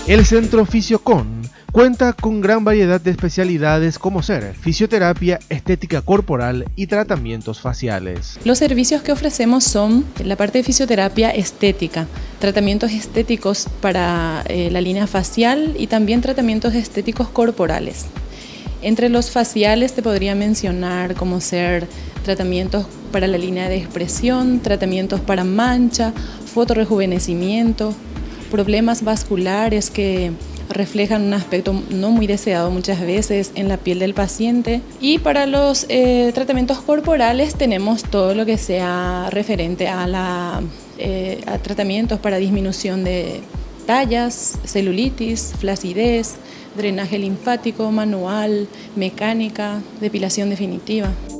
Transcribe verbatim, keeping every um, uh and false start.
El Centro Fisiocon cuenta con gran variedad de especialidades como ser fisioterapia, estética corporal y tratamientos faciales. Los servicios que ofrecemos son la parte de fisioterapia estética, tratamientos estéticos para eh, la línea facial y también tratamientos estéticos corporales. Entre los faciales te podría mencionar como ser tratamientos para la línea de expresión, tratamientos para mancha, fotorrejuvenecimiento, problemas vasculares que reflejan un aspecto no muy deseado muchas veces en la piel del paciente. Y para los eh, tratamientos corporales tenemos todo lo que sea referente a, la, eh, a tratamientos para disminución de tallas, celulitis, flacidez, drenaje linfático, manual, mecánica, depilación definitiva.